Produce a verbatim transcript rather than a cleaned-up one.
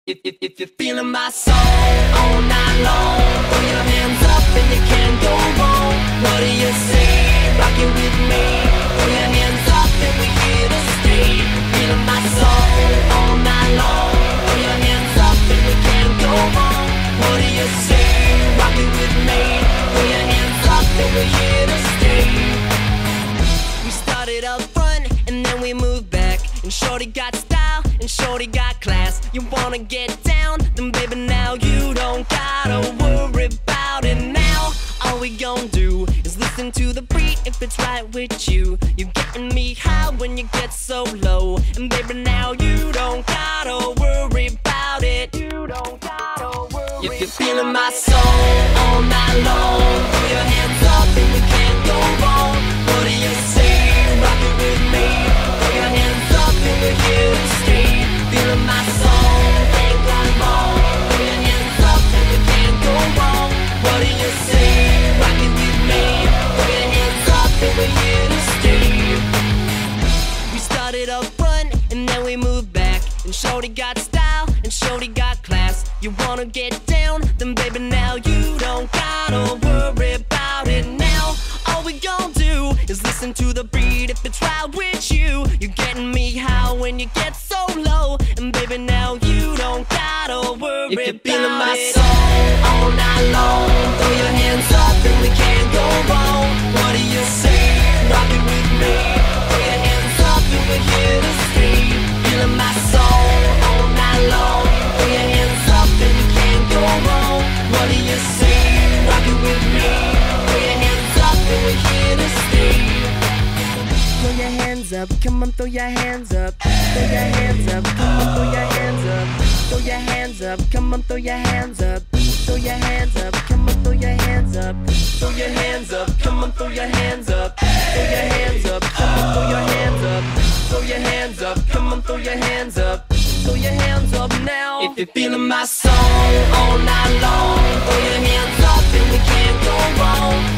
If, if, if you're feeling my soul all night long, throw your hands up and you can't go wrong. What do you say? Rock it with me. Throw your hands up and we're here to stay. Feeling my soul all night long. Throw your hands up and you can't go wrong. What do you say? Rock it with me. Throw your hands up and we're here to stay. We started up front and then we moved back, and shorty got style and shorty got class. You wanna get down, then baby now you don't gotta worry about it now. All we gon' do is listen to the beat if it's right with you. You're getting me high when you get so low, and baby now you don't gotta worry about it. You don't gotta worry. If you're feeling my soul all night long, throw your hands up and we can't go wrong. What do you say? Rock it with me. Throw your hands up and we're here to stay. Feeling my soul, ain't gone wrong. Throw your hands up and we can't go wrong. What do you say? Rock it with me. Throw your hands up and we're here to stay. We started up front and then we moved back, and shorty got style and shorty got class. You wanna get down, then baby now you don't gotta worry about it now. All we gon' do is listen to the beat if it's right with you. You're getting me high when you get so low, and baby now you don't gotta worry if you're feeling my soul all night long, throw your hands up and we can't go wrong. What do you say? Rock it with me. Throw your hands up and we're here to stay. Feeling my soul all night long, throw your hands up and we can't go wrong. What do you say? Rock it with me. Throw your hands up and we're here to stay. Throw your hands up, come on, throw your hands up. Throw your hands up, come on, throw your hands up. Throw your hands up, come on, throw your hands up. Throw your hands up, come on, throw your hands up. Throw your hands up, come on, throw your hands up. Throw your hands up, come on, throw your hands up. Throw your hands up, come on, throw your hands up. Throw your hands up now. If you're feeling my soul all night long, throw your hands up and we can't go wrong.